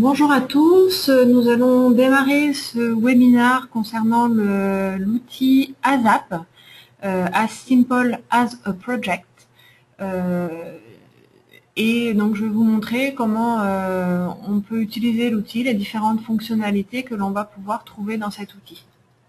Bonjour à tous, nous allons démarrer ce webinaire concernant l'outil ASAP, As Simple as a Project. Et donc je vais vous montrer comment on peut utiliser l'outil, les différentes fonctionnalités que l'on va pouvoir trouver dans cet outil.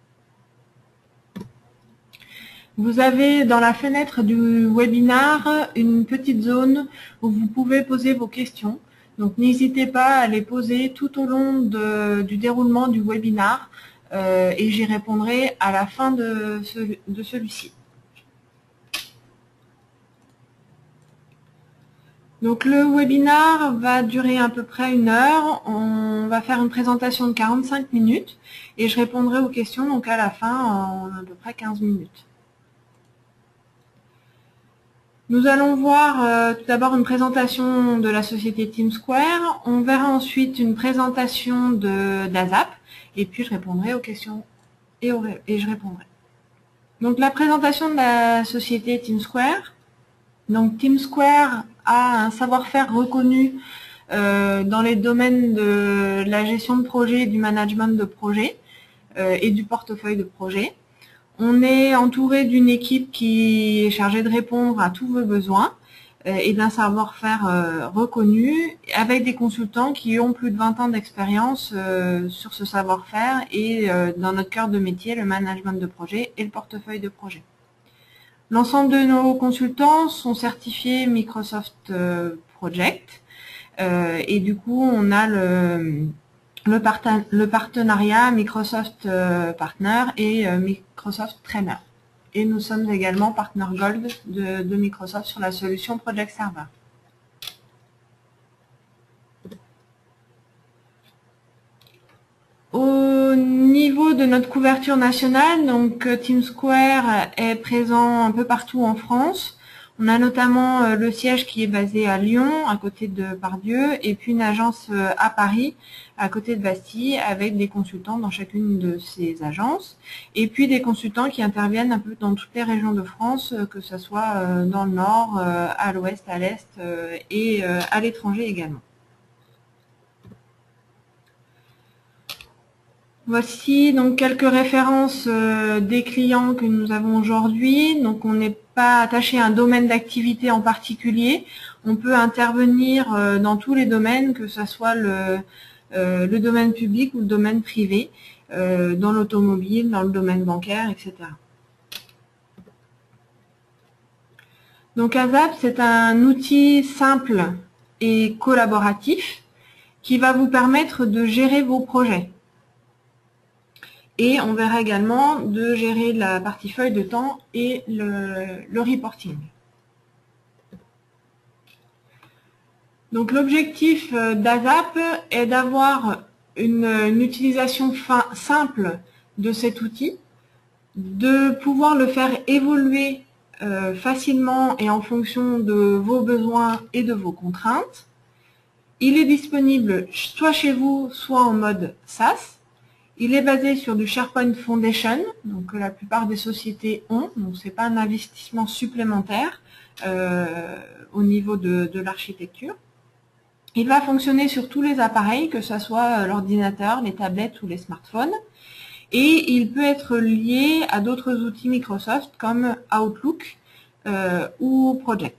Vous avez dans la fenêtre du webinaire une petite zone où vous pouvez poser vos questions. Donc n'hésitez pas à les poser tout au long du déroulement du webinaire et j'y répondrai à la fin de celui-ci. Donc le webinaire va durer à peu près 1 heure. On va faire une présentation de 45 minutes et je répondrai aux questions donc à la fin en à peu près 15 minutes. Nous allons voir tout d'abord une présentation de la société TeamSquare. On verra ensuite une présentation d'ASAP et puis je répondrai aux questions et je répondrai. Donc la présentation de la société TeamSquare. Donc TeamSquare a un savoir-faire reconnu dans les domaines de la gestion de projet, du management de projet et du portefeuille de projet. On est entouré d'une équipe qui est chargée de répondre à tous vos besoins et d'un savoir-faire reconnu, avec des consultants qui ont plus de 20 ans d'expérience sur ce savoir-faire et dans notre cœur de métier, le management de projet et le portefeuille de projet. L'ensemble de nos consultants sont certifiés Microsoft Project et du coup on a le partenariat Microsoft Partner et Microsoft Trainer. Et nous sommes également Partner Gold de Microsoft sur la solution Project Server. Au niveau de notre couverture nationale, donc TeamSquare est présent un peu partout en France. On a notamment le siège qui est basé à Lyon, à côté de Pardieu, et puis une agence à Paris, à côté de Bastille, avec des consultants dans chacune de ces agences, et puis des consultants qui interviennent un peu dans toutes les régions de France, que ce soit dans le nord, à l'ouest, à l'est et à l'étranger également. Voici donc quelques références des clients que nous avons aujourd'hui. Donc on n'est pas attaché à un domaine d'activité en particulier. On peut intervenir dans tous les domaines, que ce soit le domaine public ou le domaine privé, dans l'automobile, dans le domaine bancaire, etc. Donc ASAP, c'est un outil simple et collaboratif qui va vous permettre de gérer vos projets. Et on verra également de gérer la partie feuille de temps et le reporting. Donc l'objectif d'ASAP est d'avoir une utilisation simple de cet outil, de pouvoir le faire évoluer facilement et en fonction de vos besoins et de vos contraintes. Il est disponible soit chez vous, soit en mode SaaS. Il est basé sur du SharePoint Foundation, donc que la plupart des sociétés ont, donc ce n'est pas un investissement supplémentaire au niveau de l'architecture. Il va fonctionner sur tous les appareils, que ce soit l'ordinateur, les tablettes ou les smartphones, et il peut être lié à d'autres outils Microsoft comme Outlook ou Project.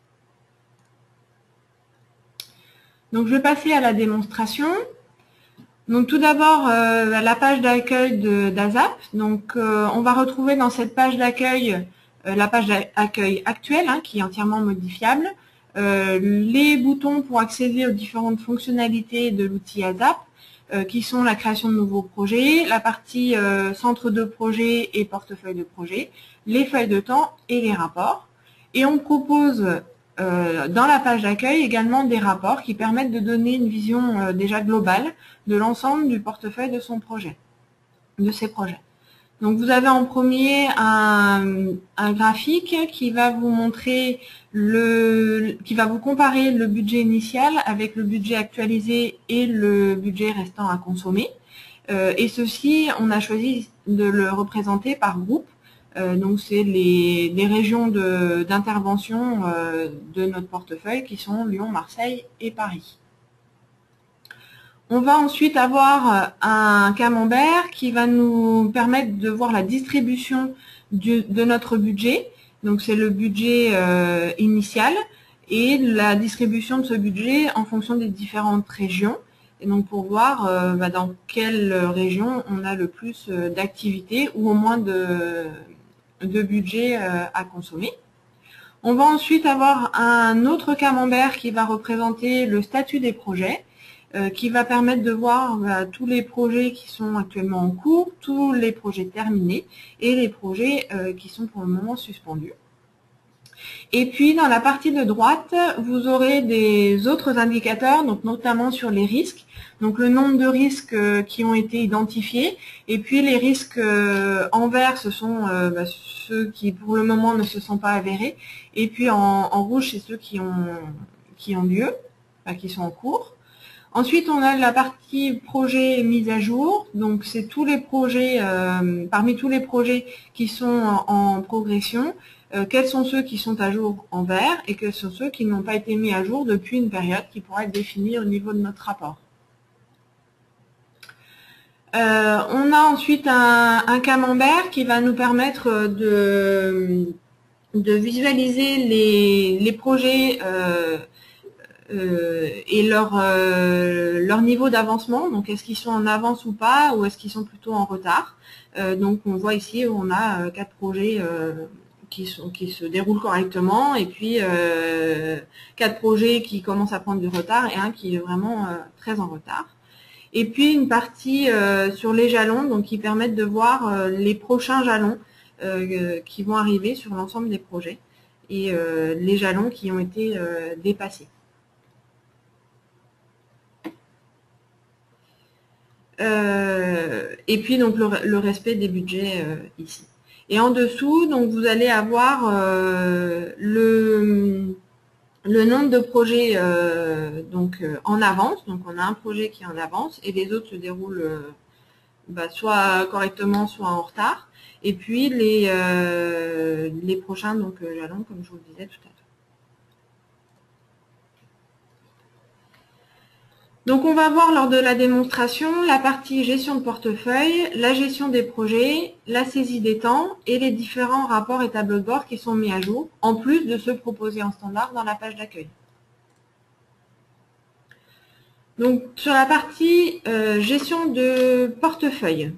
Donc je vais passer à la démonstration. Donc tout d'abord, la page d'accueil d'ASAP. Donc on va retrouver dans cette page d'accueil la page d'accueil actuelle, qui est entièrement modifiable, les boutons pour accéder aux différentes fonctionnalités de l'outil ASAP, qui sont la création de nouveaux projets, la partie centre de projet et portefeuille de projet, les feuilles de temps et les rapports. Et on propose dans la page d'accueil également des rapports qui permettent de donner une vision déjà globale de l'ensemble du portefeuille de son projet, de ses projets. Donc vous avez en premier un graphique qui va vous montrer qui va vous comparer le budget initial avec le budget actualisé et le budget restant à consommer. Et ceci, on a choisi de le représenter par groupe. Donc c'est les régions d'intervention de notre portefeuille qui sont Lyon, Marseille et Paris. On va ensuite avoir un camembert qui va nous permettre de voir la distribution de notre budget. Donc c'est le budget initial et la distribution de ce budget en fonction des différentes régions. Et donc pour voir dans quelle région on a le plus d'activités ou au moins de budget à consommer. On va ensuite avoir un autre camembert qui va représenter le statut des projets, qui va permettre de voir tous les projets qui sont actuellement en cours, tous les projets terminés et les projets qui sont pour le moment suspendus. Et puis dans la partie de droite, vous aurez des autres indicateurs, donc notamment sur les risques, donc le nombre de risques qui ont été identifiés, et puis les risques en vert, ce sont ceux qui pour le moment ne se sont pas avérés, et puis en rouge, c'est ceux qui ont lieu, qui sont en cours. Ensuite, on a la partie projet mise à jour. Donc, c'est tous les projets, parmi tous les projets qui sont en progression, quels sont ceux qui sont à jour en vert et quels sont ceux qui n'ont pas été mis à jour depuis une période qui pourra être définie au niveau de notre rapport. On a ensuite un camembert qui va nous permettre de visualiser les projets et leur niveau d'avancement, donc est-ce qu'ils sont en avance ou pas, ou est-ce qu'ils sont plutôt en retard. Donc on voit ici où on a 4 projets qui se déroulent correctement, et puis 4 projets qui commencent à prendre du retard et un qui est vraiment très en retard. Et puis une partie sur les jalons, donc qui permettent de voir les prochains jalons qui vont arriver sur l'ensemble des projets et les jalons qui ont été dépassés. Et puis donc le respect des budgets ici. Et en dessous, donc vous allez avoir le nombre de projets en avance. Donc on a un projet qui est en avance et les autres se déroulent soit correctement, soit en retard. Et puis les prochains jalons, comme je vous le disais tout à l'heure. Donc on va voir lors de la démonstration la partie gestion de portefeuille, la gestion des projets, la saisie des temps et les différents rapports et tableaux de bord qui sont mis à jour, en plus de ceux proposés en standard dans la page d'accueil. Donc sur la partie gestion de portefeuille.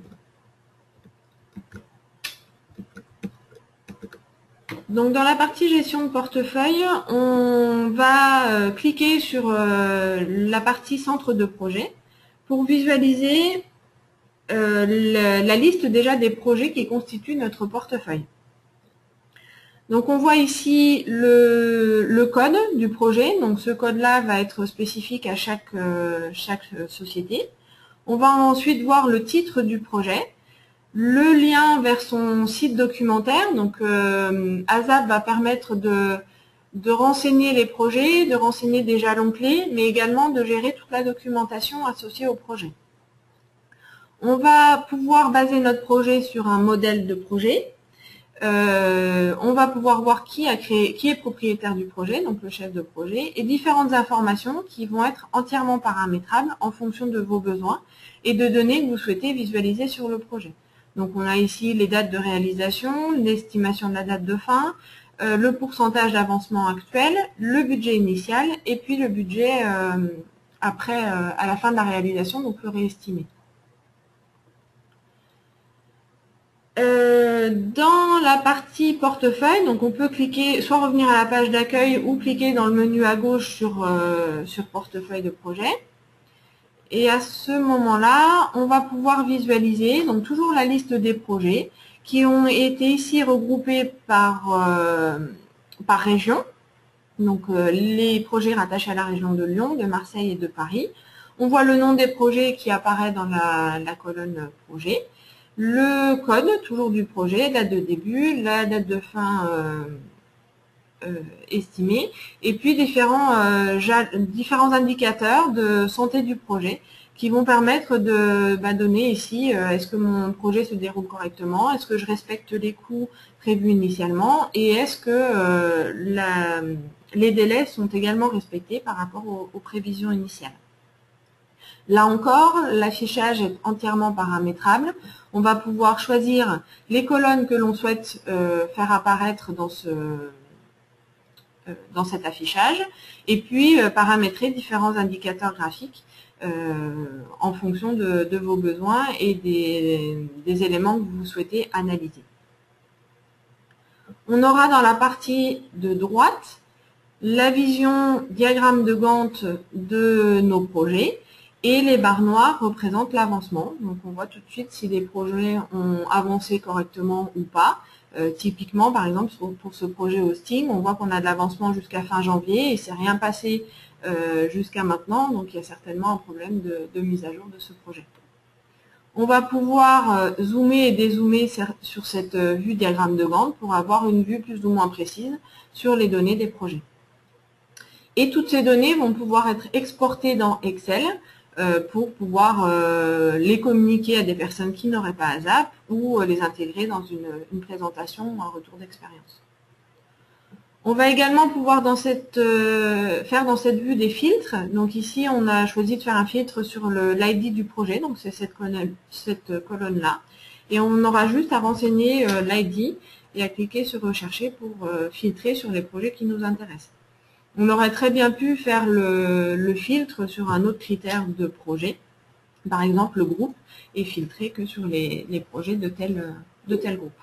Donc dans la partie gestion de portefeuille, on va cliquer sur la partie centre de projet pour visualiser la liste déjà des projets qui constituent notre portefeuille. Donc on voit ici le code du projet, donc ce code-là va être spécifique à chaque société. On va ensuite voir le titre du projet, le lien vers son site documentaire, donc ASAP va permettre de renseigner les projets, de renseigner des jalons clés, mais également de gérer toute la documentation associée au projet. On va pouvoir baser notre projet sur un modèle de projet. On va pouvoir voir qui est propriétaire du projet, donc le chef de projet, et différentes informations qui vont être entièrement paramétrables en fonction de vos besoins et de données que vous souhaitez visualiser sur le projet. Donc on a ici les dates de réalisation, l'estimation de la date de fin, le pourcentage d'avancement actuel, le budget initial et puis le budget après à la fin de la réalisation, donc le réestimé. Dans la partie portefeuille, donc on peut cliquer, soit revenir à la page d'accueil ou cliquer dans le menu à gauche sur portefeuille de projet. Et à ce moment-là, on va pouvoir visualiser donc toujours la liste des projets qui ont été ici regroupés par région. Donc les projets rattachés à la région de Lyon, de Marseille et de Paris. On voit le nom des projets qui apparaît dans la colonne projet. Le code, toujours du projet, date de début, la date de fin estimée, et puis différents indicateurs de santé du projet qui vont permettre de donner ici, est-ce que mon projet se déroule correctement, est-ce que je respecte les coûts prévus initialement, et est-ce que les délais sont également respectés par rapport aux prévisions initiales. Là encore, l'affichage est entièrement paramétrable. On va pouvoir choisir les colonnes que l'on souhaite faire apparaître dans cet affichage et puis paramétrer différents indicateurs graphiques en fonction de vos besoins et des éléments que vous souhaitez analyser. On aura dans la partie de droite la vision diagramme de Gantt de nos projets et les barres noires représentent l'avancement. Donc on voit tout de suite si les projets ont avancé correctement ou pas. Typiquement, par exemple, pour ce projet hosting, on voit qu'on a de l'avancement jusqu'à fin janvier et il ne s'est rien passé jusqu'à maintenant, donc il y a certainement un problème de mise à jour de ce projet. On va pouvoir zoomer et dézoomer sur cette vue diagramme de Gantt pour avoir une vue plus ou moins précise sur les données des projets. Et toutes ces données vont pouvoir être exportées dans Excel pour pouvoir les communiquer à des personnes qui n'auraient pas ASAP ou les intégrer dans une présentation ou un retour d'expérience. On va également pouvoir faire dans cette vue des filtres. Donc ici, on a choisi de faire un filtre sur l'ID du projet, donc c'est cette colonne-là. Et on aura juste à renseigner l'ID et à cliquer sur Rechercher pour filtrer sur les projets qui nous intéressent. On aurait très bien pu faire le filtre sur un autre critère de projet, par exemple le groupe, et filtrer que sur les projets de tel groupe.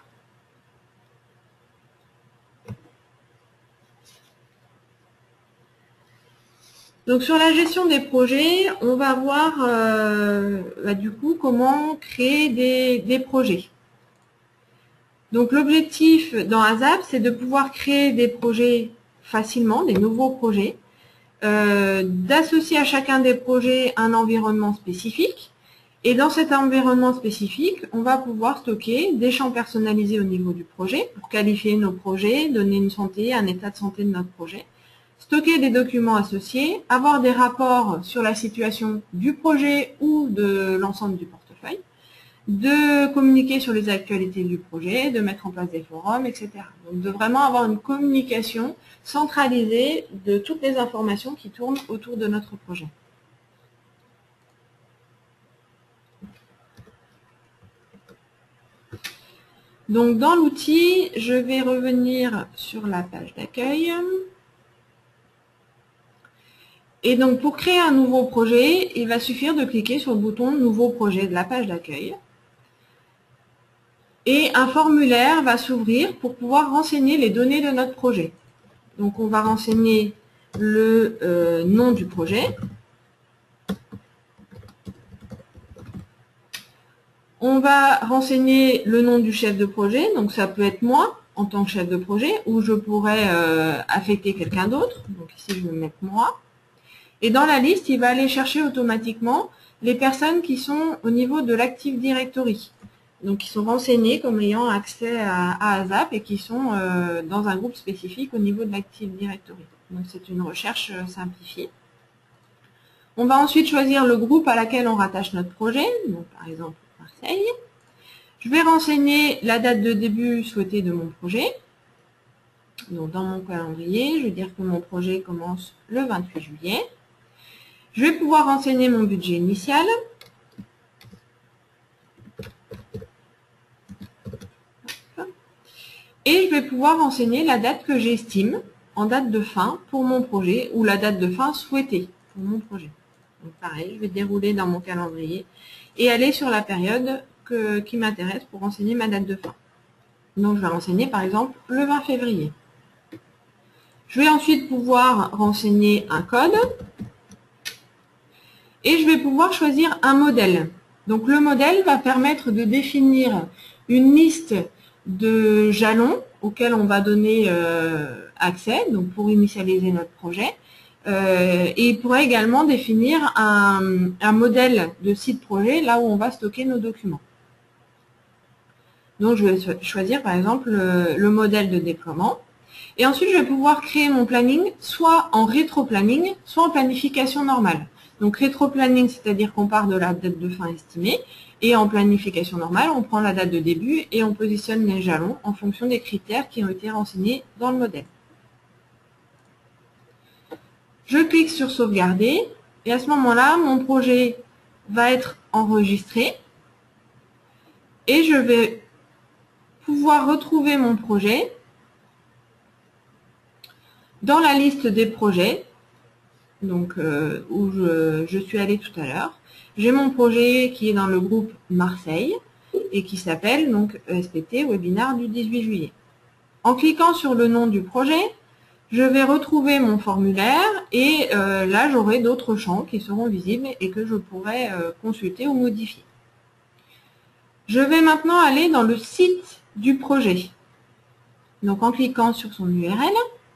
Donc sur la gestion des projets, on va voir du coup comment créer des projets. Donc l'objectif dans ASAP, c'est de pouvoir créer des projets facilement, des nouveaux projets, d'associer à chacun des projets un environnement spécifique. Et dans cet environnement spécifique, on va pouvoir stocker des champs personnalisés au niveau du projet pour qualifier nos projets, donner une santé, un état de santé de notre projet, stocker des documents associés, avoir des rapports sur la situation du projet ou de l'ensemble du portefeuille, de communiquer sur les actualités du projet, de mettre en place des forums, etc. Donc de vraiment avoir une communication centralisée de toutes les informations qui tournent autour de notre projet. Donc dans l'outil, je vais revenir sur la page d'accueil. Et donc pour créer un nouveau projet, il va suffire de cliquer sur le bouton Nouveau projet de la page d'accueil. Et un formulaire va s'ouvrir pour pouvoir renseigner les données de notre projet. Donc on va renseigner le nom du projet. On va renseigner le nom du chef de projet, donc ça peut être moi en tant que chef de projet, ou je pourrais affecter quelqu'un d'autre. Donc ici je vais mettre moi. Et dans la liste, il va aller chercher automatiquement les personnes qui sont au niveau de l'Active Directory. Donc qui sont renseignées comme ayant accès à ASAP et qui sont dans un groupe spécifique au niveau de l'Active Directory. Donc c'est une recherche simplifiée. On va ensuite choisir le groupe à laquelle on rattache notre projet, donc par exemple Marseille. Je vais renseigner la date de début souhaitée de mon projet. Donc dans mon calendrier, je vais dire que mon projet commence le 28 juillet. Je vais pouvoir renseigner mon budget initial. Et je vais pouvoir renseigner la date que j'estime en date de fin pour mon projet ou la date de fin souhaitée pour mon projet. Donc pareil, je vais dérouler dans mon calendrier et aller sur la période qui m'intéresse pour renseigner ma date de fin. Donc je vais renseigner par exemple le 20 février. Je vais ensuite pouvoir renseigner un code et je vais pouvoir choisir un modèle. Donc le modèle va permettre de définir une liste de jalons auxquels on va donner accès, donc pour initialiser notre projet. Et il pourrait également définir un modèle de site projet là où on va stocker nos documents. Donc je vais choisir par exemple le modèle de déploiement. Et ensuite je vais pouvoir créer mon planning soit en rétro-planning, soit en planification normale. Donc rétro-planning, c'est-à-dire qu'on part de la date de fin estimée, et en planification normale, on prend la date de début et on positionne les jalons en fonction des critères qui ont été renseignés dans le modèle. Je clique sur sauvegarder Et à ce moment-là, mon projet va être enregistré et je vais pouvoir retrouver mon projet dans la liste des projets, donc où je suis allée tout à l'heure. J'ai mon projet qui est dans le groupe Marseille et qui s'appelle donc ESPT Webinar du 18 juillet. En cliquant sur le nom du projet, je vais retrouver mon formulaire et là j'aurai d'autres champs qui seront visibles et que je pourrai consulter ou modifier. Je vais maintenant aller dans le site du projet. Donc en cliquant sur son URL,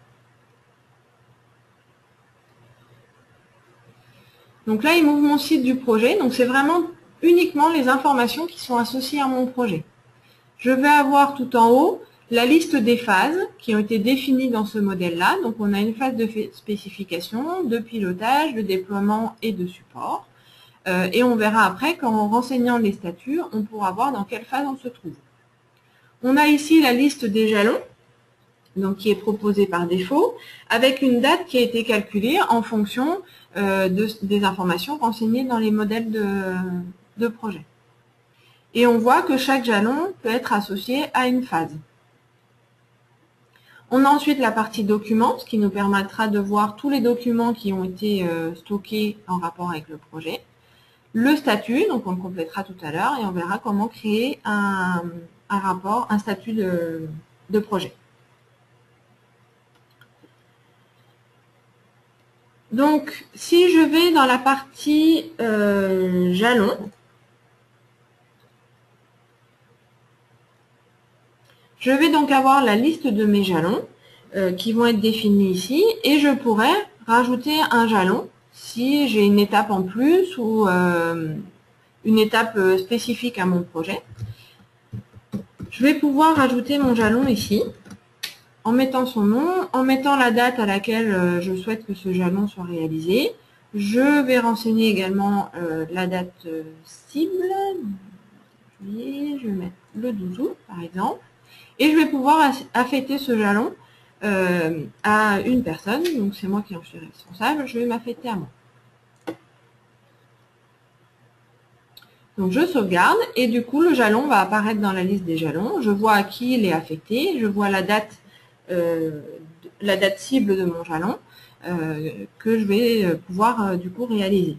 donc là il m'ouvre mon site du projet, donc c'est vraiment uniquement les informations qui sont associées à mon projet. Je vais avoir tout en haut la liste des phases qui ont été définies dans ce modèle-là. Donc on a une phase de spécification, de pilotage, de déploiement et de support. Et on verra après qu'en renseignant les statuts, on pourra voir dans quelle phase on se trouve. On a ici la liste des jalons, donc qui est proposée par défaut, avec une date qui a été calculée en fonction des informations renseignées dans les modèles de projet. Et on voit que chaque jalon peut être associé à une phase. On a ensuite la partie documents, ce qui nous permettra de voir tous les documents qui ont été stockés en rapport avec le projet. Le statut, donc on le complétera tout à l'heure, et on verra comment créer un rapport, un statut de projet. Donc, si je vais dans la partie jalons, je vais donc avoir la liste de mes jalons qui vont être définis ici, et je pourrais rajouter un jalon si j'ai une étape en plus ou une étape spécifique à mon projet. Je vais pouvoir ajouter mon jalon ici, en mettant son nom, en mettant la date à laquelle je souhaite que ce jalon soit réalisé. Je vais renseigner également la date cible. Je vais mettre le 12 août, par exemple. Et je vais pouvoir affecter ce jalon à une personne. Donc c'est moi qui en suis responsable. Je vais m'affecter à moi. Donc je sauvegarde et du coup le jalon va apparaître dans la liste des jalons. Je vois à qui il est affecté. Je vois la date cible de mon jalon que je vais pouvoir du coup réaliser.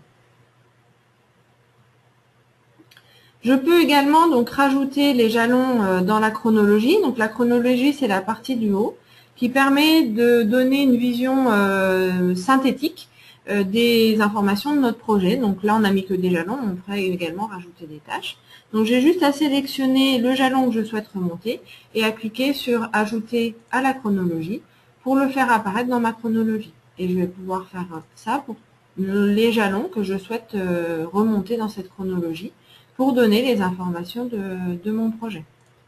Je peux également donc rajouter les jalons dans la chronologie. Donc la chronologie, c'est la partie du haut qui permet de donner une vision synthétique des informations de notre projet. Donc là, on n'a mis que des jalons, on pourrait également rajouter des tâches. Donc j'ai juste à sélectionner le jalon que je souhaite remonter et à cliquer sur « Ajouter à la chronologie » pour le faire apparaître dans ma chronologie. Et je vais pouvoir faire ça pour les jalons que je souhaite remonter dans cette chronologie pour donner les informations de mon projet.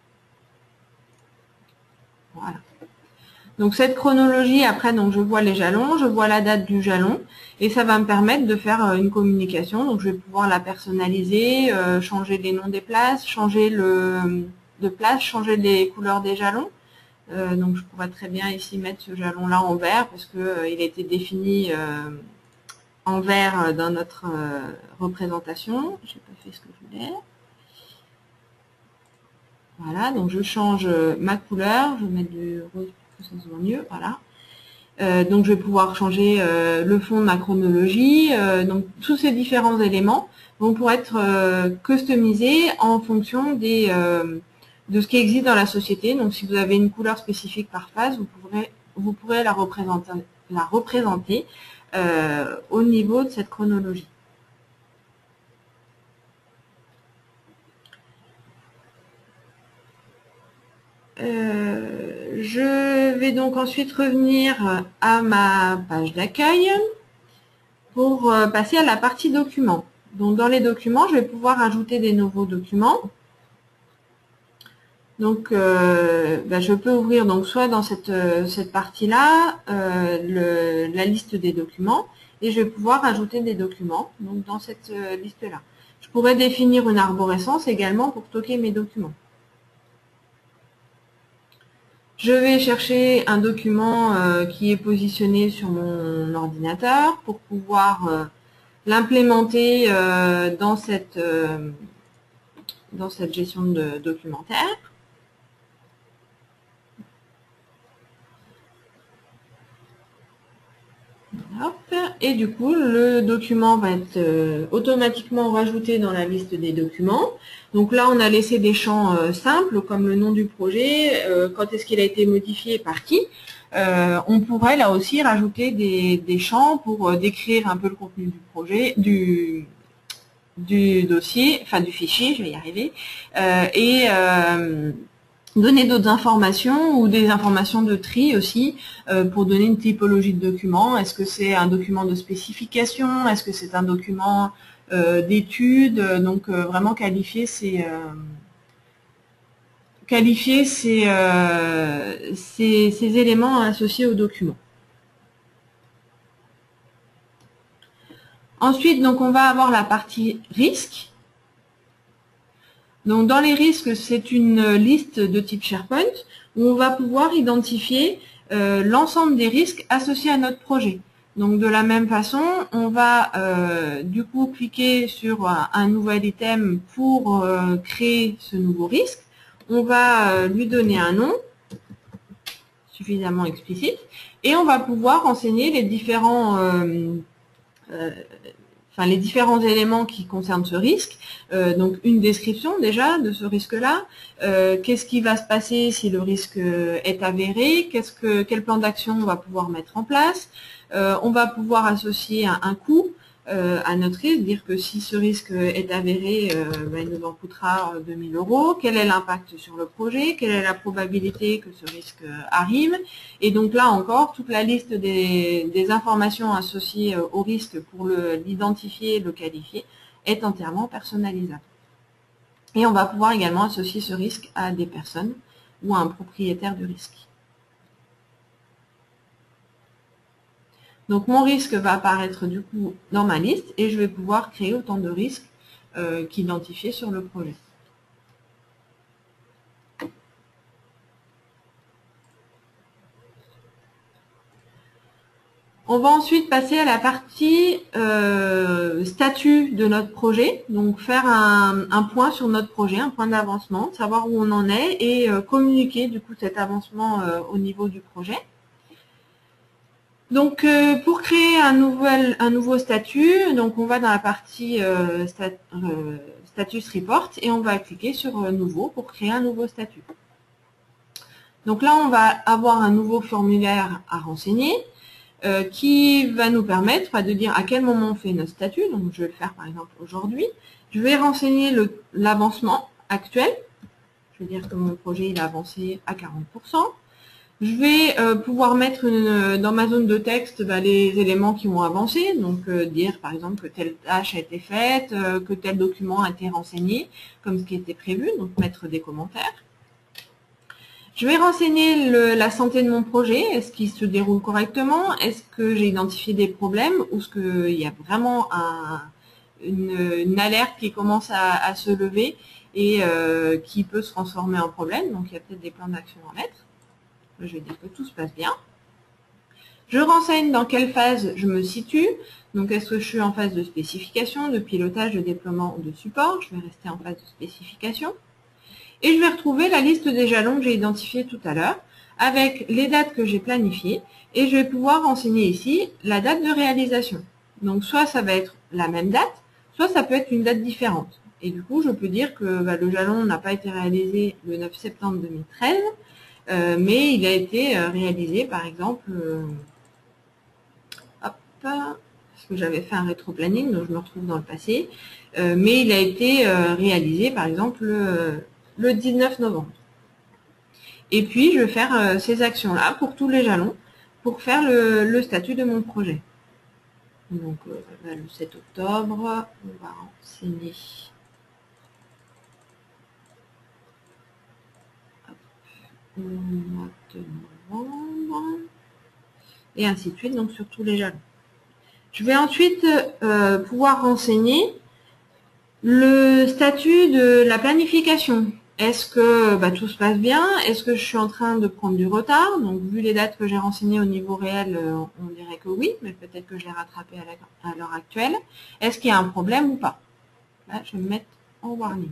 Voilà. Donc cette chronologie, après, donc je vois les jalons, je vois la date du jalon, et ça va me permettre de faire une communication. Donc je vais pouvoir la personnaliser, changer les noms des places, changer changer les couleurs des jalons. Donc je pourrais très bien ici mettre ce jalon-là en vert, parce qu'il a été défini en vert dans notre représentation. Je n'ai pas fait ce que je voulais. Voilà, donc je change ma couleur, je vais mettre du rose pour que ça se voit mieux, voilà. Donc je vais pouvoir changer le fond de ma chronologie. Donc tous ces différents éléments vont pouvoir être customisés en fonction de ce qui existe dans la société. Donc si vous avez une couleur spécifique par phase, vous pourrez la représenter au niveau de cette chronologie. Je vais donc ensuite revenir à ma page d'accueil pour passer à la partie documents. Donc dans les documents, je vais pouvoir ajouter des nouveaux documents. Donc je peux ouvrir donc soit dans cette partie-là la liste des documents et je vais pouvoir ajouter des documents donc dans cette liste-là. Je pourrais définir une arborescence également pour stocker mes documents. Je vais chercher un document qui est positionné sur mon ordinateur pour pouvoir l'implémenter dans cette gestion de documentaire. Hop. Et du coup, le document va être automatiquement rajouté dans la liste des documents. Donc là, on a laissé des champs simples, comme le nom du projet, quand est-ce qu'il a été modifié, par qui. On pourrait là aussi rajouter des champs pour décrire un peu le contenu du projet, du dossier, enfin du fichier, je vais y arriver, et donner d'autres informations ou des informations de tri aussi pour donner une typologie de document. Est-ce que c'est un document de spécification? Est-ce que c'est un document d'études? Donc vraiment qualifier ces éléments associés au document. Ensuite, donc on va avoir la partie risque. Donc dans les risques, c'est une liste de type SharePoint où on va pouvoir identifier l'ensemble des risques associés à notre projet. Donc de la même façon, on va du coup cliquer sur un nouvel item pour créer ce nouveau risque. On va lui donner un nom suffisamment explicite et on va pouvoir renseigner les différents les différents éléments qui concernent ce risque. Donc une description déjà de ce risque-là. Qu'est-ce qui va se passer si le risque est avéré? Quel plan d'action on va pouvoir mettre en place? On va pouvoir associer un coût à notre risque, dire que si ce risque est avéré, il nous en coûtera 2000 €. Quel est l'impact sur le projet? Quelle est la probabilité que ce risque arrive? Et donc là encore, toute la liste des informations associées au risque pour l'identifier et le qualifier est entièrement personnalisable. Et on va pouvoir également associer ce risque à des personnes ou à un propriétaire du risque. Donc mon risque va apparaître du coup dans ma liste et je vais pouvoir créer autant de risques qu'identifiés sur le projet. On va ensuite passer à la partie statut de notre projet, donc faire un point sur notre projet, un point d'avancement, savoir où on en est et communiquer du coup cet avancement au niveau du projet. Donc pour créer un nouveau statut, donc on va dans la partie status report et on va cliquer sur nouveau pour créer un nouveau statut. Donc là on va avoir un nouveau formulaire à renseigner qui va nous permettre de dire à quel moment on fait notre statut. Donc je vais le faire par exemple aujourd'hui. Je vais renseigner l'avancement actuel. Je vais dire que mon projet il a avancé à 40%. Je vais pouvoir mettre dans ma zone de texte les éléments qui ont avancé, donc dire par exemple que telle tâche a été faite, que tel document a été renseigné, comme ce qui était prévu, donc mettre des commentaires. Je vais renseigner la santé de mon projet, est-ce qu'il se déroule correctement, est-ce que j'ai identifié des problèmes, ou est-ce qu'il y a vraiment une alerte qui commence à se lever et qui peut se transformer en problème, donc il y a peut-être des plans d'action à mettre. Je vais dire que tout se passe bien. Je renseigne dans quelle phase je me situe. Donc, est-ce que je suis en phase de spécification, de pilotage, de déploiement ou de support? Je vais rester en phase de spécification. Et je vais retrouver la liste des jalons que j'ai identifiés tout à l'heure avec les dates que j'ai planifiées. Et je vais pouvoir renseigner ici la date de réalisation. Donc, soit ça va être la même date, soit ça peut être une date différente. Et du coup, je peux dire que le jalon n'a pas été réalisé le 9 septembre 2013, mais il a été réalisé, par exemple, parce que j'avais fait un rétro-planning, donc je me retrouve dans le passé, mais il a été réalisé, par exemple, le 19 novembre. Et puis, je vais faire ces actions-là pour tous les jalons, pour faire le statut de mon projet. Donc, le 7 octobre, on va renseigner. Mois de novembre, et ainsi de suite, donc sur tous les jalons. Je vais ensuite pouvoir renseigner le statut de la planification. Est-ce que tout se passe bien? Est-ce que je suis en train de prendre du retard? Donc, vu les dates que j'ai renseignées au niveau réel, on dirait que oui, mais peut-être que je l'ai rattrapé à l'heure actuelle. Est-ce qu'il y a un problème ou pas? Là, je vais me mettre en warning.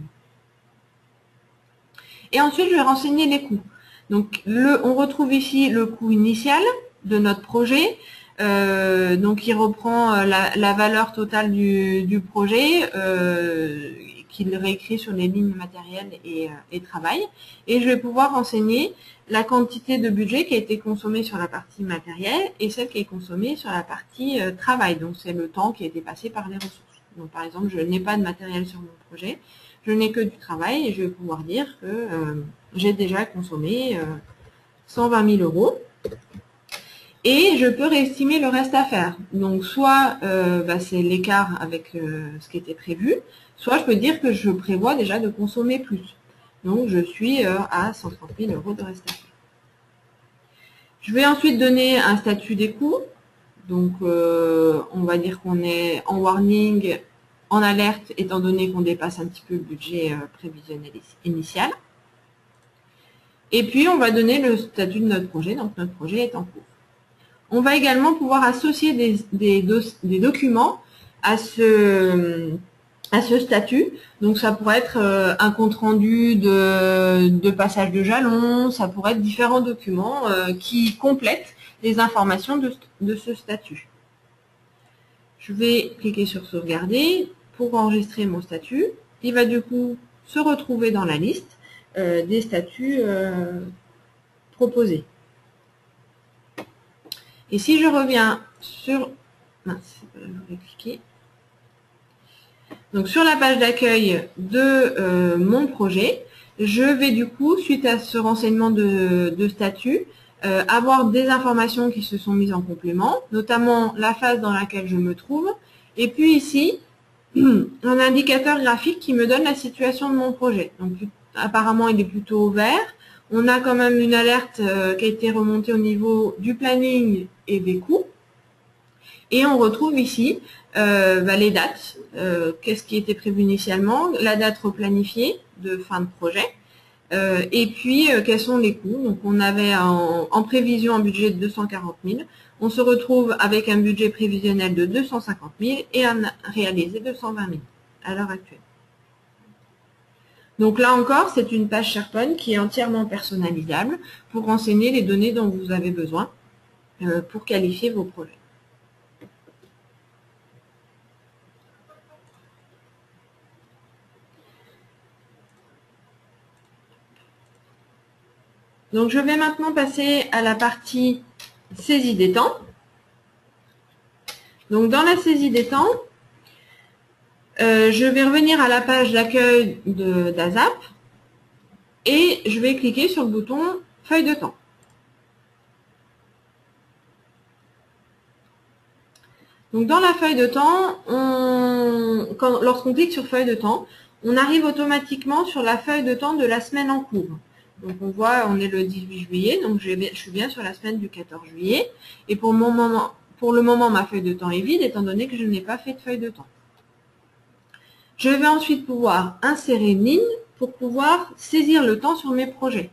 Et ensuite, je vais renseigner les coûts. Donc, on retrouve ici le coût initial de notre projet. Donc, il reprend la valeur totale du projet qu'il réécrit sur les lignes matérielles et travail. Et je vais pouvoir renseigner la quantité de budget qui a été consommée sur la partie matérielle et celle qui est consommée sur la partie travail. Donc, c'est le temps qui a été passé par les ressources. Donc, par exemple, je n'ai pas de matériel sur mon projet, je n'ai que du travail et je vais pouvoir dire que j'ai déjà consommé 120 000 euros. Et je peux réestimer le reste à faire. Donc, soit c'est l'écart avec ce qui était prévu, soit je peux dire que je prévois déjà de consommer plus. Donc, je suis à 130 000 euros de reste à faire. Je vais ensuite donner un statut des coûts. Donc, on va dire qu'on est en warning, en alerte, étant donné qu'on dépasse un petit peu le budget prévisionnel initial. Et puis, on va donner le statut de notre projet. Donc, notre projet est en cours. On va également pouvoir associer des documents à ce statut. Donc, ça pourrait être un compte-rendu de passage de jalons, ça pourrait être différents documents qui complètent les informations de ce statut. Je vais cliquer sur sauvegarder pour enregistrer mon statut. Il va du coup se retrouver dans la liste des statuts proposés. Et si je reviens sur... Mince, je vais cliquer. Donc, sur la page d'accueil de mon projet, je vais du coup, suite à ce renseignement de statut, avoir des informations qui se sont mises en complément, notamment la phase dans laquelle je me trouve. Et puis ici, un indicateur graphique qui me donne la situation de mon projet. Donc, apparemment, il est plutôt vert. On a quand même une alerte qui a été remontée au niveau du planning et des coûts. Et on retrouve ici les dates, qu'est-ce qui était prévu initialement, la date replanifiée de fin de projet, et puis quels sont les coûts. Donc on avait en prévision un budget de 240 000, on se retrouve avec un budget prévisionnel de 250 000 et un réalisé de 120 000 à l'heure actuelle. Donc là encore, c'est une page SharePoint qui est entièrement personnalisable pour renseigner les données dont vous avez besoin pour qualifier vos projets. Donc, je vais maintenant passer à la partie saisie des temps. Donc, dans la saisie des temps, je vais revenir à la page d'accueil d'ASAP et je vais cliquer sur le bouton feuille de temps. Donc, dans la feuille de temps, lorsqu'on clique sur feuille de temps, on arrive automatiquement sur la feuille de temps de la semaine en cours. Donc, on voit, on est le 18 juillet, donc je suis bien sur la semaine du 14 juillet. Et pour le moment, ma feuille de temps est vide, étant donné que je n'ai pas fait de feuille de temps. Je vais ensuite pouvoir insérer une ligne pour pouvoir saisir le temps sur mes projets.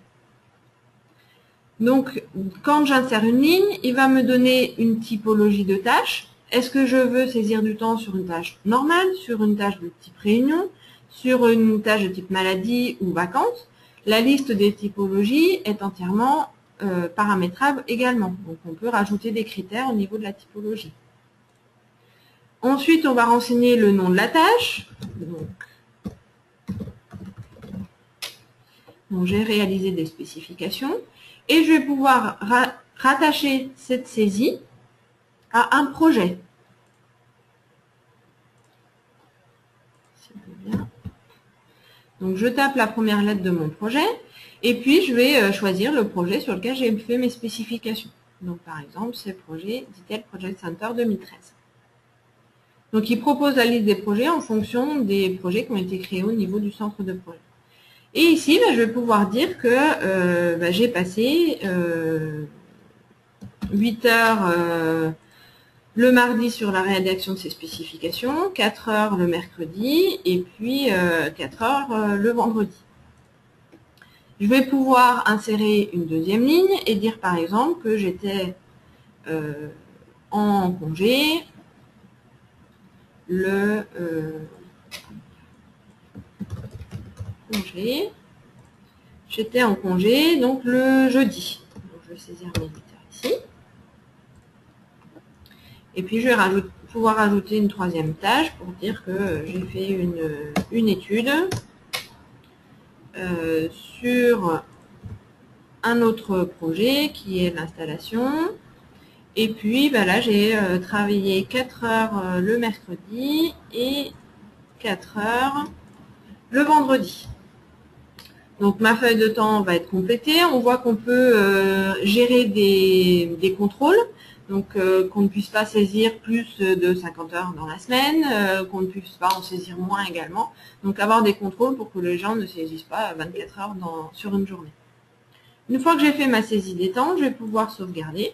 Donc, quand j'insère une ligne, il va me donner une typologie de tâches. Est-ce que je veux saisir du temps sur une tâche normale, sur une tâche de type réunion, sur une tâche de type maladie ou vacances? La liste des typologies est entièrement paramétrable également. Donc, on peut rajouter des critères au niveau de la typologie. Ensuite, on va renseigner le nom de la tâche. Donc, j'ai réalisé des spécifications. Et je vais pouvoir rattacher cette saisie à un projet. Donc, je tape la première lettre de mon projet et puis je vais choisir le projet sur lequel j'ai fait mes spécifications. Donc, par exemple, c'est le projet Detail Project Center 2013. Donc, il propose la liste des projets en fonction des projets qui ont été créés au niveau du centre de projet. Et ici, je vais pouvoir dire que j'ai passé 8 heures le mardi sur la rédaction de ces spécifications, 4 heures le mercredi et puis 4 heures le vendredi. Je vais pouvoir insérer une deuxième ligne et dire par exemple que j'étais en congé le j'étais en congé donc le jeudi. Donc, je vais saisir mes éditeurs ici. Et puis je vais pouvoir ajouter une troisième tâche pour dire que j'ai fait une étude sur un autre projet qui est l'installation. Et puis là, j'ai travaillé 4 heures le mercredi et 4 heures le vendredi. Donc ma feuille de temps va être complétée. On voit qu'on peut gérer des contrôles. Donc qu'on ne puisse pas saisir plus de 50 heures dans la semaine, qu'on ne puisse pas en saisir moins également. Donc avoir des contrôles pour que les gens ne saisissent pas 24 heures sur une journée. Une fois que j'ai fait ma saisie des temps, je vais pouvoir sauvegarder.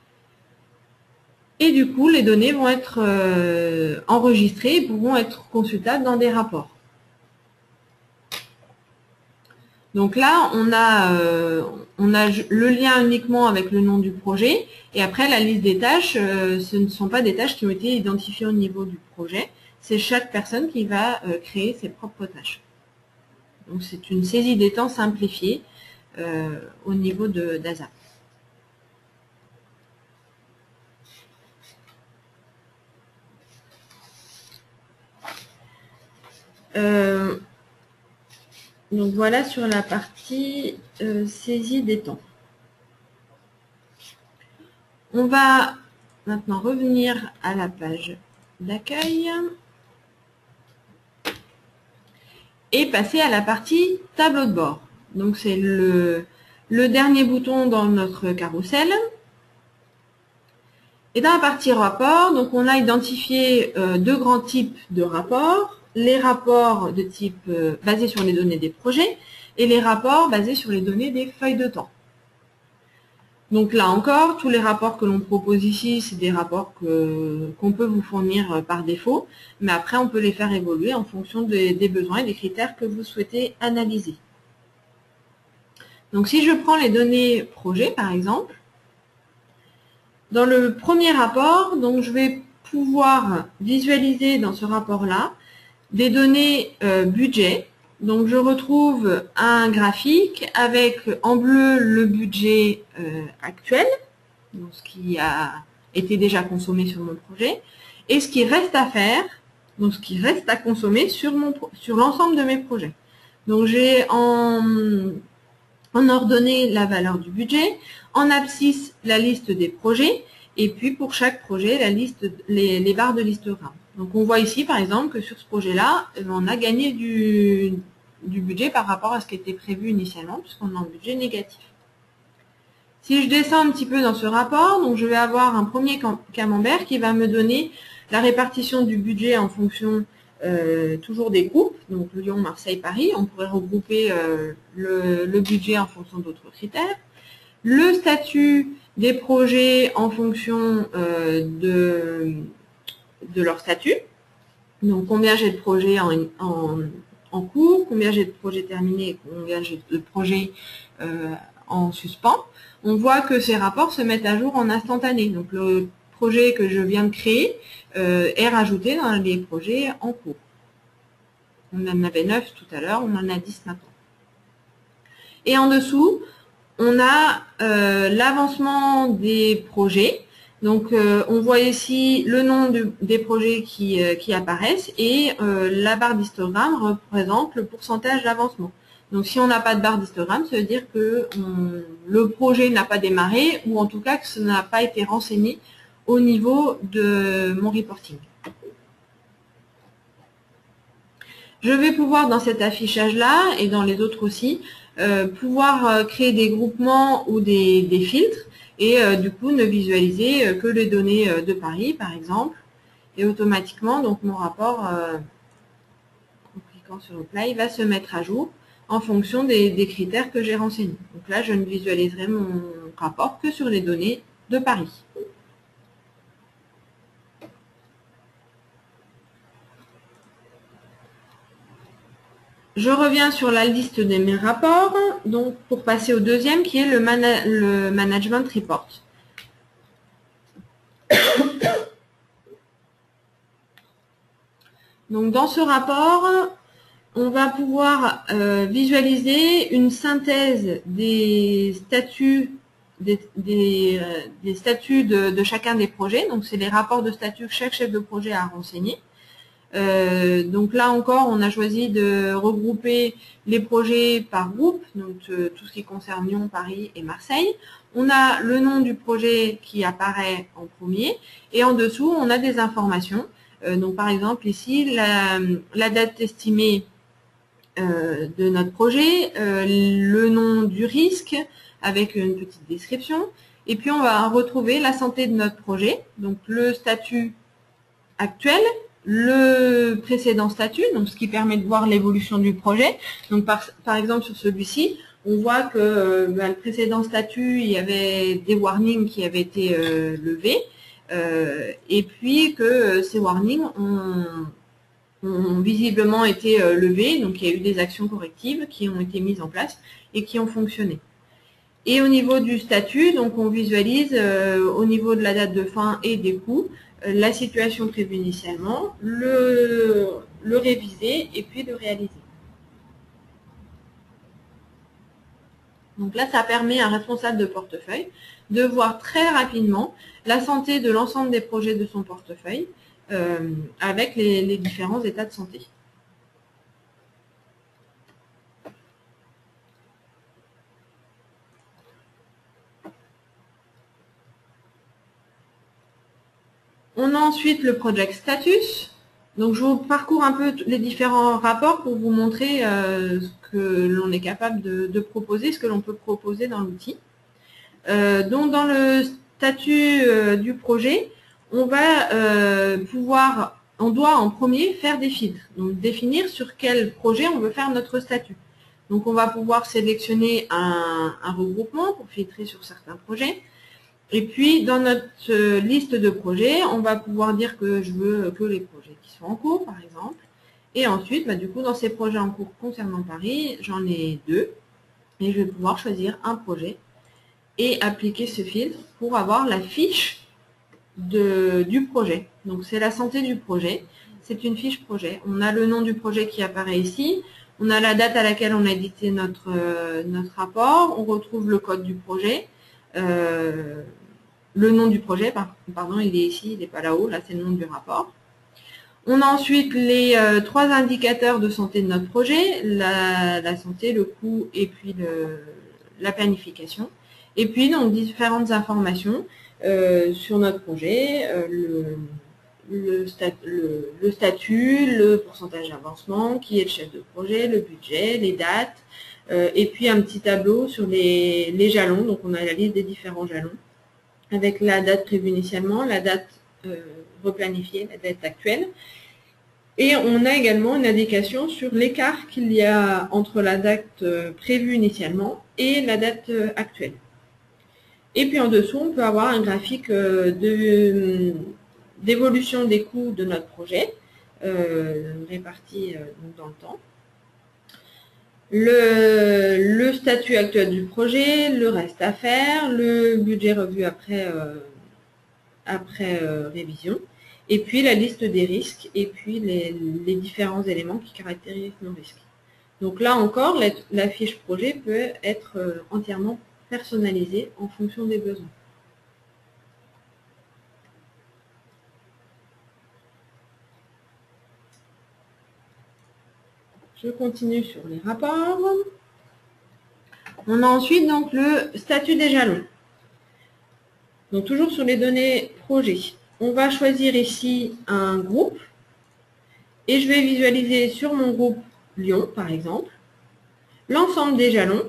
Et du coup, les données vont être enregistrées et pourront être consultables dans des rapports. Donc là, on a le lien uniquement avec le nom du projet. Et après, la liste des tâches, ce ne sont pas des tâches qui ont été identifiées au niveau du projet. C'est chaque personne qui va créer ses propres tâches. Donc c'est une saisie des temps simplifiée au niveau d'ASAP. Donc voilà sur la partie saisie des temps. On va maintenant revenir à la page d'accueil et passer à la partie tableau de bord. Donc c'est le dernier bouton dans notre carrousel. Et dans la partie rapport, donc on a identifié deux grands types de rapports. Les rapports de type basés sur les données des projets et les rapports basés sur les données des feuilles de temps. Donc là encore, tous les rapports que l'on propose ici, c'est des rapports qu'on peut vous fournir par défaut, mais après on peut les faire évoluer en fonction des besoins et des critères que vous souhaitez analyser. Donc si je prends les données projet par exemple, dans le premier rapport, donc je vais pouvoir visualiser dans ce rapport-là des données budget. Donc je retrouve un graphique avec en bleu le budget actuel, donc ce qui a été déjà consommé sur mon projet, et ce qui reste à faire, donc ce qui reste à consommer sur l'ensemble de mes projets. Donc j'ai en ordonnée la valeur du budget, en abscisse la liste des projets, et puis pour chaque projet la liste, les barres de l'histogramme. Donc on voit ici par exemple que sur ce projet-là, on a gagné du budget par rapport à ce qui était prévu initialement, puisqu'on a un budget négatif. Si je descends un petit peu dans ce rapport, donc je vais avoir un premier camembert qui va me donner la répartition du budget en fonction toujours des groupes, donc Lyon, Marseille, Paris. On pourrait regrouper le budget en fonction d'autres critères. Le statut des projets en fonction de leur statut. Donc combien j'ai de projets en cours, combien j'ai de projets terminés, combien j'ai de projets en suspens. On voit que ces rapports se mettent à jour en instantané. Donc le projet que je viens de créer est rajouté dans les projets en cours. On en avait 9 tout à l'heure, on en a 10 maintenant. Et en dessous, on a l'avancement des projets. Donc on voit ici le nom des projets qui apparaissent et la barre d'histogramme représente le pourcentage d'avancement. Donc si on n'a pas de barre d'histogramme, ça veut dire que le projet n'a pas démarré ou en tout cas que ça n'a pas été renseigné au niveau de mon reporting. Je vais pouvoir dans cet affichage-là et dans les autres aussi, pouvoir créer des groupements ou des filtres et du coup ne visualiser que les données de Paris par exemple. Et automatiquement, donc mon rapport, en cliquant sur Apply, va se mettre à jour en fonction des critères que j'ai renseignés. Donc là, je ne visualiserai mon rapport que sur les données de Paris. Je reviens sur la liste de mes rapports, donc pour passer au deuxième qui est le Management Report. Donc dans ce rapport, on va pouvoir visualiser une synthèse des statuts de chacun des projets. Donc c'est les rapports de statut que chaque chef de projet a renseigné. Donc là encore, on a choisi de regrouper les projets par groupe, donc tout ce qui concerne Lyon, Paris et Marseille. On a le nom du projet qui apparaît en premier et en dessous, on a des informations. Donc par exemple ici, la date estimée de notre projet, le nom du risque avec une petite description. Et puis on va retrouver la santé de notre projet, donc le statut actuel, le précédent statut, donc ce qui permet de voir l'évolution du projet. Donc par exemple sur celui-ci, on voit que le précédent statut, il y avait des warnings qui avaient été levés, et puis que ces warnings ont visiblement été levés, donc il y a eu des actions correctives qui ont été mises en place et qui ont fonctionné. Et au niveau du statut, donc on visualise au niveau de la date de fin et des coûts, la situation prévue initialement, le réviser et puis le réaliser. Donc là, ça permet à un responsable de portefeuille de voir très rapidement la santé de l'ensemble des projets de son portefeuille avec les différents états de santé. On a ensuite le Project Status. Donc je vous parcours un peu les différents rapports pour vous montrer ce que l'on est capable de proposer, ce que l'on peut proposer dans l'outil. Donc dans le statut du projet, on doit en premier faire des filtres, donc définir sur quel projet on veut faire notre statut. Donc on va pouvoir sélectionner un regroupement pour filtrer sur certains projets. Et puis, dans notre liste de projets, on va pouvoir dire que je veux que les projets qui sont en cours, par exemple. Et ensuite, du coup, dans ces projets en cours concernant Paris, j'en ai 2. Et je vais pouvoir choisir un projet et appliquer ce filtre pour avoir la fiche du projet. Donc, c'est la santé du projet. C'est une fiche projet. On a le nom du projet qui apparaît ici. On a la date à laquelle on a édité notre rapport. On retrouve le code du projet. Le nom du projet, pardon, il est ici, il n'est pas là-haut, là c'est le nom du rapport. On a ensuite les 3 indicateurs de santé de notre projet, la santé, le coût et puis la planification. Et puis donc différentes informations sur notre projet, le statut, le pourcentage d'avancement, qui est le chef de projet, le budget, les dates, et puis un petit tableau sur les jalons. Donc on a la liste des différents jalons avec la date prévue initialement, la date replanifiée, la date actuelle. Et on a également une indication sur l'écart qu'il y a entre la date prévue initialement et la date actuelle. Et puis en dessous, on peut avoir un graphique d'évolution des coûts de notre projet, répartis dans le temps. Le statut actuel du projet, le reste à faire, le budget revu après révision, et puis la liste des risques, et puis les différents éléments qui caractérisent nos risques. Donc là encore, la fiche projet peut être entièrement personnalisée en fonction des besoins. Je continue sur les rapports. On a ensuite donc le statut des jalons. Donc toujours sur les données projet. On va choisir ici un groupe et je vais visualiser sur mon groupe Lyon par exemple l'ensemble des jalons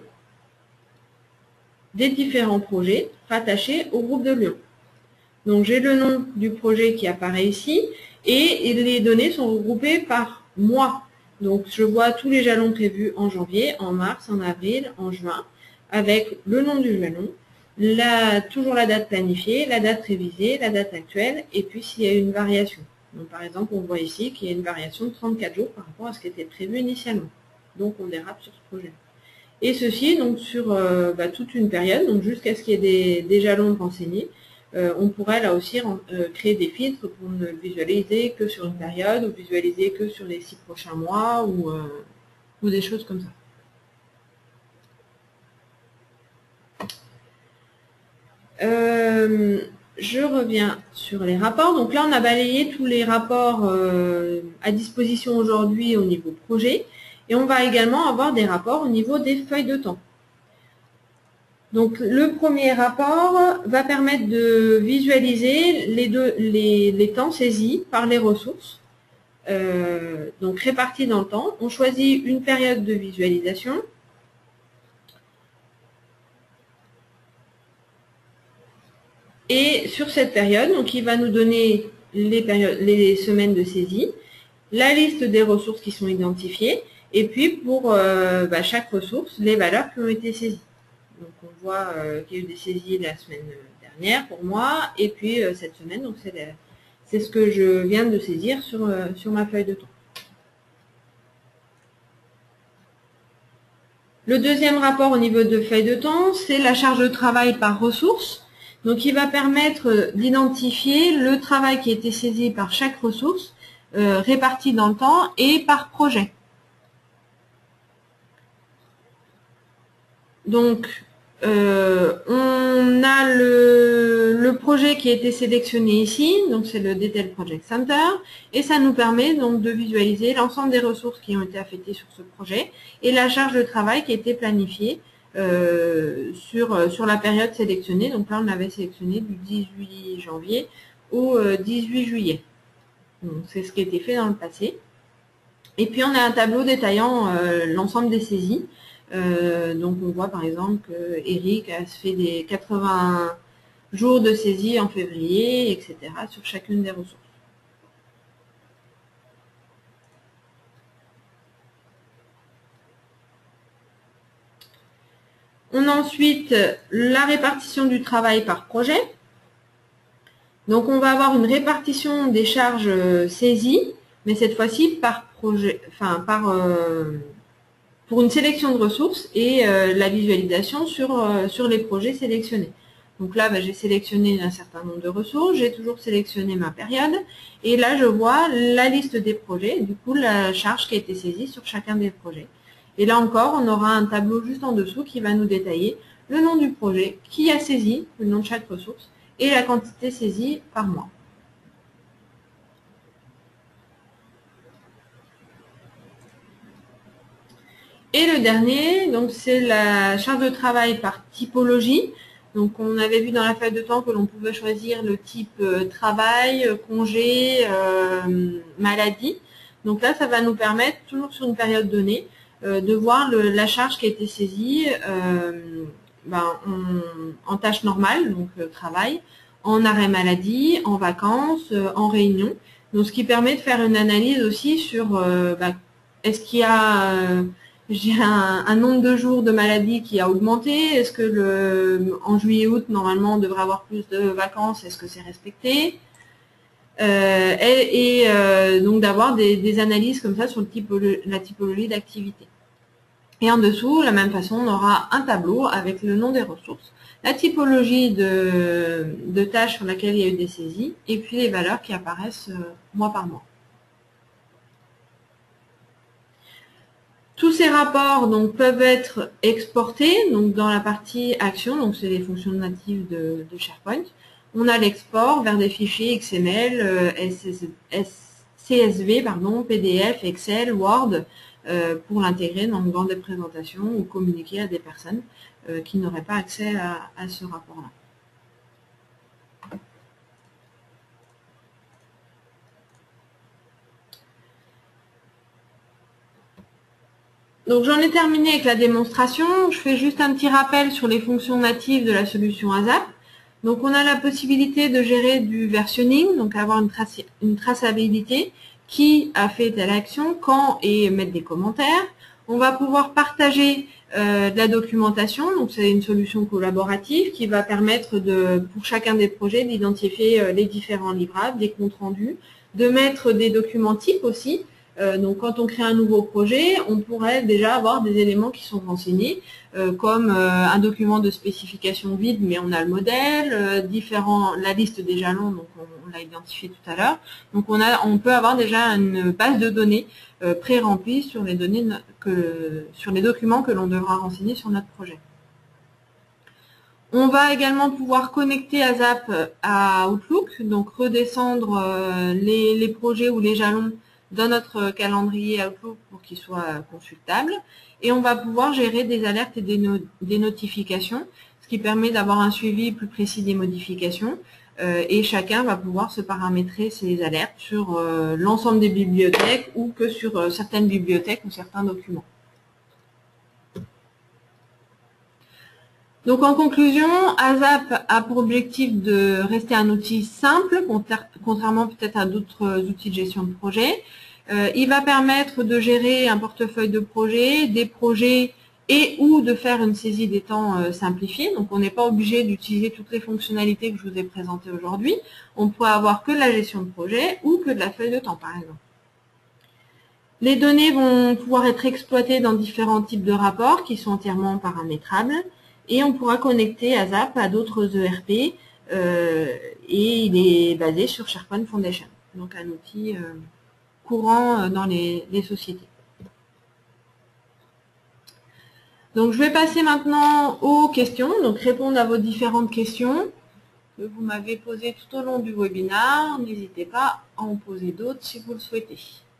des différents projets rattachés au groupe de Lyon. Donc j'ai le nom du projet qui apparaît ici et les données sont regroupées par mois. Donc je vois tous les jalons prévus en janvier, en mars, en avril, en juin, avec le nom du jalon, toujours la date planifiée, la date révisée, la date actuelle, et puis s'il y a une variation. Donc par exemple, on voit ici qu'il y a une variation de 34 jours par rapport à ce qui était prévu initialement. donc on dérape sur ce projet. Et ceci donc sur toute une période, donc jusqu'à ce qu'il y ait des jalons renseignés. On pourrait là aussi créer des filtres pour ne visualiser que sur une période, ou visualiser que sur les 6 prochains mois, ou des choses comme ça. Je reviens sur les rapports. Donc là, on a balayé tous les rapports à disposition aujourd'hui au niveau projet. Et on va également avoir des rapports au niveau des feuilles de temps. Donc le premier rapport va permettre de visualiser les temps saisis par les ressources. Donc répartis dans le temps. On choisit une période de visualisation. Et sur cette période, donc il va nous donner les semaines de saisie, la liste des ressources qui sont identifiées, et puis pour chaque ressource, les valeurs qui ont été saisies. Donc on voit qu'il y a eu des saisies la semaine dernière pour moi, et puis cette semaine, donc c'est ce que je viens de saisir sur ma feuille de temps. Le deuxième rapport au niveau de feuille de temps, c'est la charge de travail par ressource. Donc il va permettre d'identifier le travail qui a été saisi par chaque ressource, réparti dans le temps et par projet. Donc on a le projet qui a été sélectionné ici, donc c'est le Detail Project Center, et ça nous permet donc de visualiser l'ensemble des ressources qui ont été affectées sur ce projet et la charge de travail qui a été planifiée sur la période sélectionnée. Donc là, on avait sélectionné du 18 janvier au 18 juillet. C'est ce qui a été fait dans le passé. Et puis, on a un tableau détaillant l'ensemble des saisies. Donc, on voit par exemple qu'Eric a fait des 80 jours de saisie en février, etc. sur chacune des ressources. On a ensuite la répartition du travail par projet. Donc on va avoir une répartition des charges saisies, mais cette fois-ci par projet, pour une sélection de ressources et la visualisation sur les projets sélectionnés. Donc là, j'ai sélectionné un certain nombre de ressources, j'ai toujours sélectionné ma période, et là je vois la liste des projets, du coup la charge qui a été saisie sur chacun des projets. Et là encore, on aura un tableau juste en dessous qui va nous détailler le nom du projet, qui a saisi, le nom de chaque ressource, et la quantité saisie par mois. Et le dernier, donc c'est la charge de travail par typologie. Donc on avait vu dans la feuille de temps que l'on pouvait choisir le type travail, congé, maladie. Donc là, ça va nous permettre, toujours sur une période donnée, de voir la charge qui a été saisie en tâche normale, donc travail, en arrêt maladie, en vacances, en réunion. Donc ce qui permet de faire une analyse aussi sur est-ce qu'il y a un nombre de jours de maladie qui a augmenté, est-ce que en juillet-août, normalement, on devrait avoir plus de vacances, est-ce que c'est respecté? Donc d'avoir des analyses comme ça sur la typologie d'activité. Et en dessous, de la même façon, on aura un tableau avec le nom des ressources, la typologie de tâches sur laquelle il y a eu des saisies, et puis les valeurs qui apparaissent mois par mois. Tous ces rapports donc, peuvent être exportés donc, dans la partie Action, donc c'est les fonctions natives de SharePoint. On a l'export vers des fichiers XML, CSV, PDF, Excel, Word, pour l'intégrer dans des présentations ou communiquer à des personnes qui n'auraient pas accès à ce rapport-là. Donc j'en ai terminé avec la démonstration. Je fais juste un petit rappel sur les fonctions natives de la solution ASAP. Donc on a la possibilité de gérer du versionning, donc avoir une traçabilité, qui a fait telle action, quand, et mettre des commentaires. On va pouvoir partager de la documentation, donc c'est une solution collaborative qui va permettre pour chacun des projets d'identifier les différents livrables, des comptes rendus, de mettre des documents types aussi, Donc quand on crée un nouveau projet, on pourrait déjà avoir des éléments qui sont renseignés, comme un document de spécification vide, mais on a le modèle, la liste des jalons, donc on l'a identifié tout à l'heure. Donc on peut avoir déjà une base de données pré-remplie sur les données sur les documents que l'on devra renseigner sur notre projet. On va également pouvoir connecter ASAP à Outlook, donc redescendre les projets ou les jalons dans notre calendrier Outlook pour qu'ils soient consultables. Et on va pouvoir gérer des alertes et des notifications, ce qui permet d'avoir un suivi plus précis des modifications. Et chacun va pouvoir se paramétrer ses alertes sur l'ensemble des bibliothèques ou que sur certaines bibliothèques ou certains documents. Donc en conclusion, ASAP a pour objectif de rester un outil simple, contrairement peut-être à d'autres outils de gestion de projet. Il va permettre de gérer un portefeuille de projets, des projets et ou de faire une saisie des temps simplifiée. Donc on n'est pas obligé d'utiliser toutes les fonctionnalités que je vous ai présentées aujourd'hui. On peut avoir que de la gestion de projet ou que de la feuille de temps par exemple. Les données vont pouvoir être exploitées dans différents types de rapports qui sont entièrement paramétrables. Et on pourra connecter ASAP à d'autres ERP et il est basé sur SharePoint Foundation, donc un outil courant dans les sociétés. Donc je vais passer maintenant aux questions, donc répondre à vos différentes questions que vous m'avez posées tout au long du webinaire. N'hésitez pas à en poser d'autres si vous le souhaitez.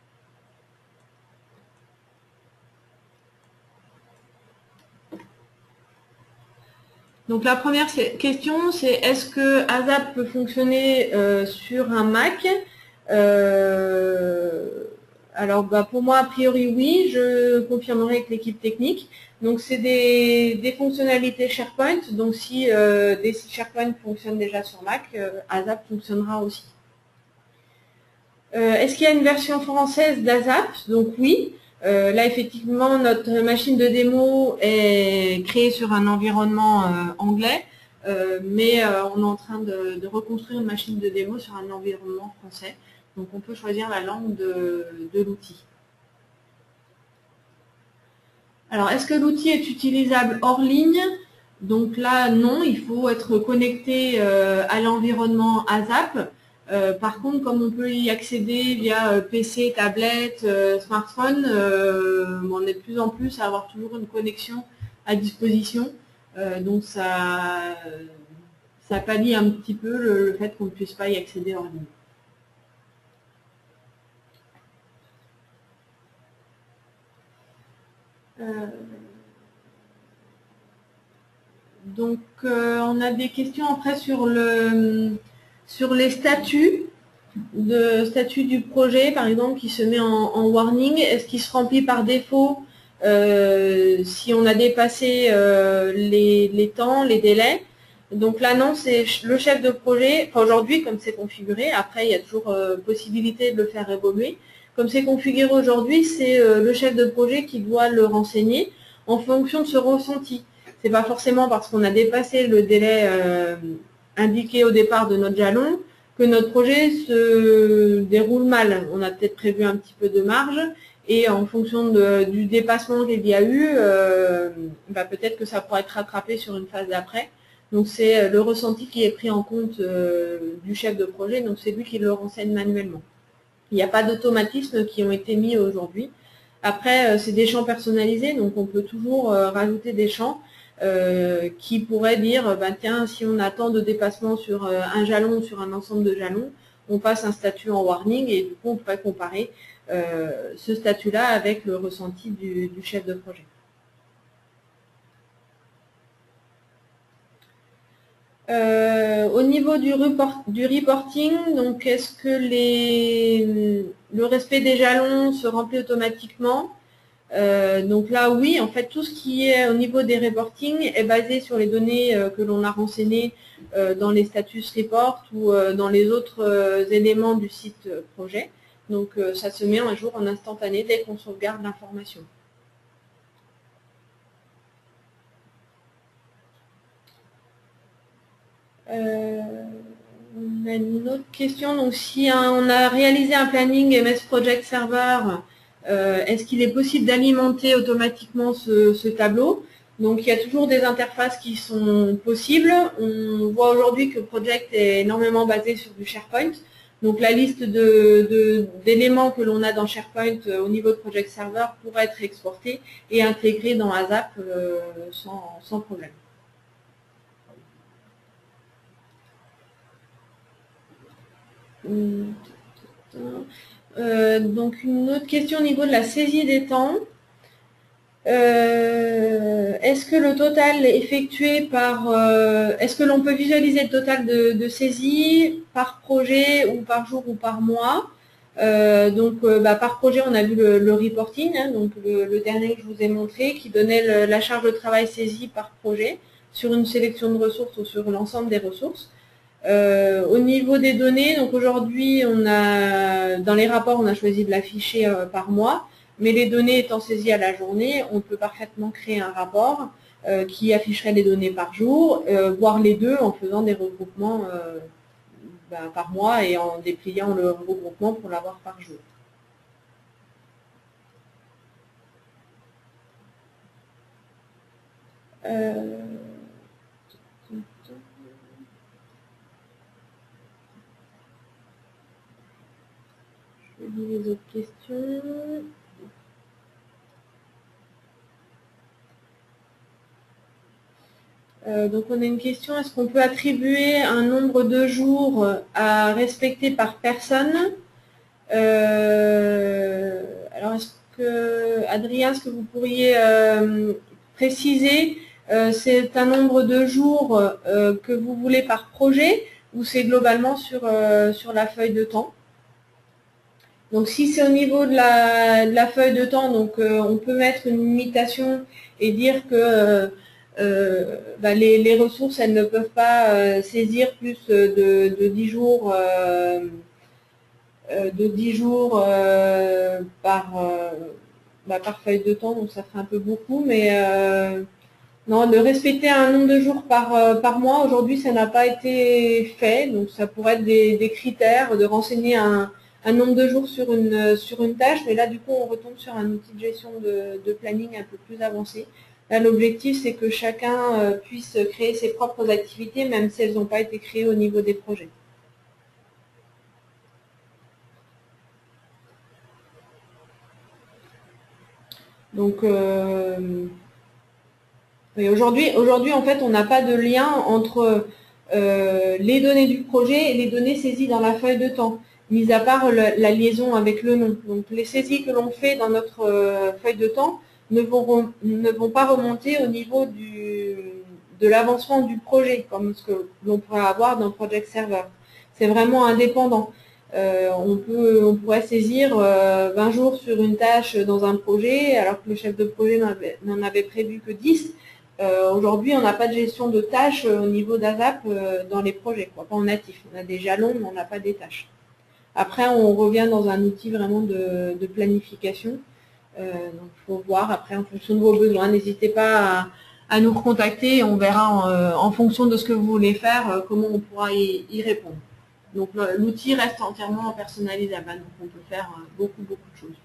Donc la première question, c'est est-ce que ASAP peut fonctionner sur un Mac? Alors pour moi, a priori oui, je confirmerai avec l'équipe technique. Donc c'est des fonctionnalités SharePoint, donc si des SharePoint fonctionnent déjà sur Mac, ASAP fonctionnera aussi. Est-ce qu'il y a une version française d'ASAP? Donc oui. Là, effectivement, notre machine de démo est créée sur un environnement anglais, mais on est en train de reconstruire une machine de démo sur un environnement français. Donc, on peut choisir la langue de l'outil. Alors, est-ce que l'outil est utilisable hors ligne? Donc là, non, il faut être connecté à l'environnement ASAP. Par contre, comme on peut y accéder via PC, tablette, smartphone, on est de plus en plus à avoir toujours une connexion à disposition. Donc ça pallie un petit peu le fait qu'on ne puisse pas y accéder hors ligne. Donc on a des questions après sur les statuts du projet, par exemple, qui se met en warning. Est-ce qu'il se remplit par défaut si on a dépassé les temps, les délais? Donc là, non, c'est le chef de projet. Enfin, aujourd'hui, comme c'est configuré, après, il y a toujours possibilité de le faire évoluer. Comme c'est configuré aujourd'hui, c'est le chef de projet qui doit le renseigner en fonction de ce ressenti. C'est pas forcément parce qu'on a dépassé le délai indiqué au départ de notre jalon que notre projet se déroule mal. On a peut-être prévu un petit peu de marge et en fonction du dépassement qu'il y a eu, peut-être que ça pourra être rattrapé sur une phase d'après. Donc c'est le ressenti qui est pris en compte du chef de projet, donc c'est lui qui le renseigne manuellement. Il n'y a pas d'automatismes qui ont été mis aujourd'hui. Après, c'est des champs personnalisés, donc on peut toujours rajouter des champs qui pourraient dire, tiens, si on a tant de dépassements sur un jalon ou sur un ensemble de jalons, on passe un statut en warning et du coup, on pourrait comparer ce statut-là avec le ressenti du chef de projet. Au niveau du reporting, donc est-ce que le respect des jalons se remplit automatiquement? Donc là, oui, en fait, tout ce qui est au niveau des reporting est basé sur les données que l'on a renseignées dans les status report ou dans les autres éléments du site projet. Donc ça se met un jour en instantané dès qu'on sauvegarde l'information. On a une autre question. Donc, si on a réalisé un planning MS Project Server, est-ce qu'il est possible d'alimenter automatiquement ce tableau? Donc, il y a toujours des interfaces qui sont possibles. On voit aujourd'hui que Project est énormément basé sur du SharePoint. Donc, la liste d'éléments que l'on a dans SharePoint au niveau de Project Server pourrait être exportée et intégrée dans ASAP sans problème. Donc une autre question au niveau de la saisie des temps. Est-ce que le total effectué par... est-ce que l'on peut visualiser le total de saisie par projet ou par jour ou par mois? Par projet, on a vu le reporting, hein, donc le dernier que je vous ai montré, qui donnait la charge de travail saisie par projet sur une sélection de ressources ou sur l'ensemble des ressources. Au niveau des données, donc aujourd'hui, dans les rapports, on a choisi de l'afficher par mois, mais les données étant saisies à la journée, on peut parfaitement créer un rapport qui afficherait les données par jour, voire les deux en faisant des regroupements par mois et en dépliant le regroupement pour l'avoir par jour. Je lis les autres questions. Donc on a une question, est-ce qu'on peut attribuer un nombre de jours à respecter par personne? Alors Adrien, est-ce que vous pourriez préciser, c'est un nombre de jours que vous voulez par projet ou c'est globalement sur la feuille de temps? Donc si c'est au niveau de la feuille de temps, donc on peut mettre une limitation et dire que les ressources, elles ne peuvent pas saisir plus de 10 jours, par feuille de temps, donc ça fait un peu beaucoup, mais non, de respecter un nombre de jours par mois, aujourd'hui, ça n'a pas été fait, donc ça pourrait être des critères, de renseigner un nombre de jours sur une tâche, mais là, du coup, on retombe sur un outil de gestion de planning un peu plus avancé. Là, l'objectif, c'est que chacun puisse créer ses propres activités, même si elles n'ont pas été créées au niveau des projets. Donc, aujourd'hui, en fait, on n'a pas de lien entre les données du projet et les données saisies dans la feuille de temps, mis à part la liaison avec le nom. Donc, les saisies que l'on fait dans notre feuille de temps ne vont pas remonter au niveau de l'avancement du projet, comme ce que l'on pourrait avoir dans Project Server. C'est vraiment indépendant. On pourrait saisir 20 jours sur une tâche dans un projet, alors que le chef de projet n'en avait prévu que 10. Aujourd'hui, on n'a pas de gestion de tâches au niveau d'ASAP dans les projets, pas en natif. On a des jalons, mais on n'a pas des tâches. Après, on revient dans un outil vraiment de planification. Donc, il faut voir après en fonction de vos besoins. N'hésitez pas à nous recontacter. On verra en fonction de ce que vous voulez faire, comment on pourra y répondre. Donc, l'outil reste entièrement personnalisable. Donc, on peut faire beaucoup de choses.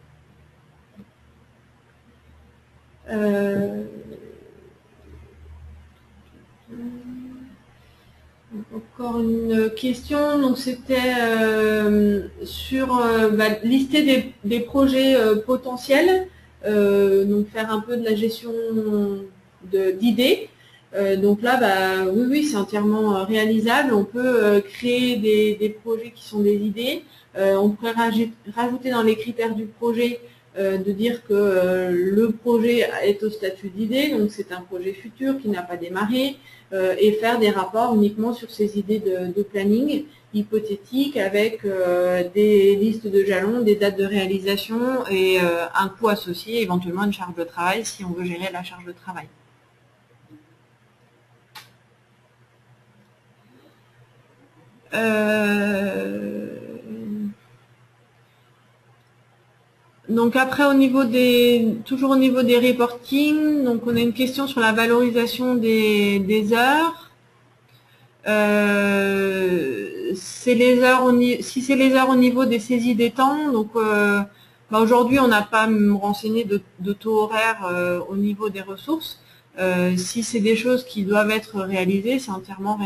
Encore une question, donc c'était sur lister des projets potentiels, donc faire un peu de la gestion d'idées. Donc là, oui, c'est entièrement réalisable. On peut créer des projets qui sont des idées. On pourrait rajouter dans les critères du projet de dire que le projet est au statut d'idée, donc c'est un projet futur qui n'a pas démarré, et faire des rapports uniquement sur ces idées de planning hypothétique avec des listes de jalons, des dates de réalisation et un coût associé, éventuellement une charge de travail si on veut gérer la charge de travail. Donc après, toujours au niveau des reporting, donc on a une question sur la valorisation des heures. c'est les heures si c'est les heures au niveau des saisies des temps, donc aujourd'hui on n'a pas à me renseigner de taux horaire au niveau des ressources. Si c'est des choses qui doivent être réalisées, c'est entièrement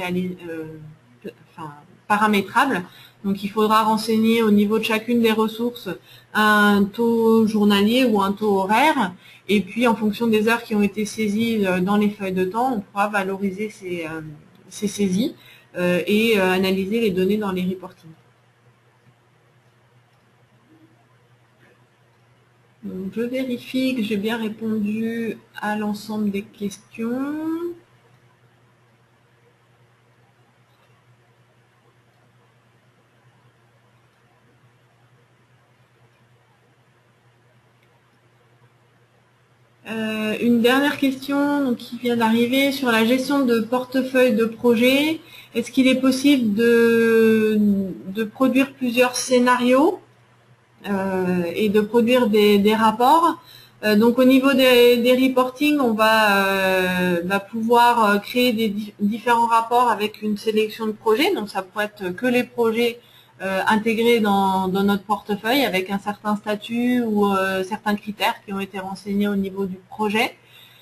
paramétrable. Donc il faudra renseigner au niveau de chacune des ressources un taux journalier ou un taux horaire. Et puis en fonction des heures qui ont été saisies dans les feuilles de temps, on pourra valoriser ces saisies et analyser les données dans les reportings. Donc, je vérifie que j'ai bien répondu à l'ensemble des questions. Une dernière question donc, qui vient d'arriver sur la gestion de portefeuille de projet. Est-ce qu'il est possible de produire plusieurs scénarios et de produire des rapports? Donc au niveau des reporting, on va pouvoir créer des différents rapports avec une sélection de projets. Donc ça pourrait être que les projets intégrés dans notre portefeuille avec un certain statut ou certains critères qui ont été renseignés au niveau du projet.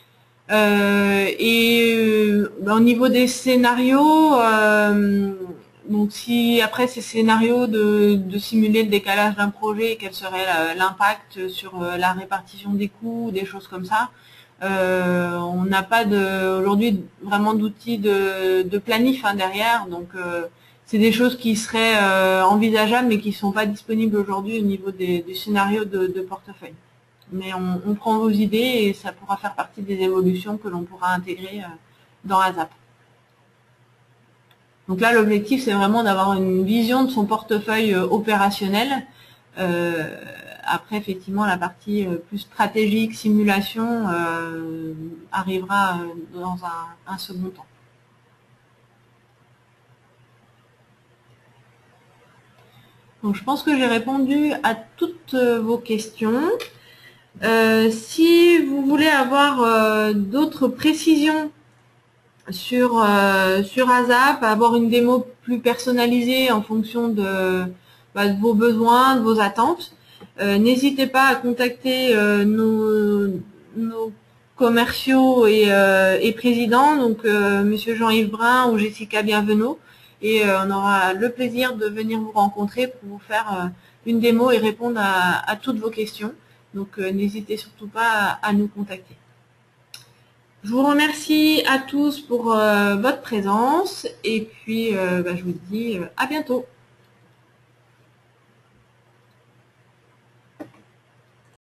Au niveau des scénarios, donc si après ces scénarios de simuler le décalage d'un projet, quel serait l'impact sur la répartition des coûts, des choses comme ça, on n'a pas aujourd'hui vraiment d'outils de planif derrière, donc c'est des choses qui seraient envisageables mais qui ne sont pas disponibles aujourd'hui au niveau du scénario de portefeuille. Mais on prend vos idées et ça pourra faire partie des évolutions que l'on pourra intégrer dans ASAP. Donc là, l'objectif, c'est vraiment d'avoir une vision de son portefeuille opérationnel. Après, effectivement, la partie plus stratégique, simulation, arrivera dans un second temps. Donc, je pense que j'ai répondu à toutes vos questions. Si vous voulez avoir d'autres précisions sur ASAP, avoir une démo plus personnalisée en fonction de vos besoins, de vos attentes, n'hésitez pas à contacter nos commerciaux et présidents, donc Monsieur Jean-Yves Brun ou Jessica Bienvenot, et on aura le plaisir de venir vous rencontrer pour vous faire une démo et répondre à toutes vos questions. Donc n'hésitez surtout pas à nous contacter. Je vous remercie à tous pour votre présence et puis je vous dis à bientôt.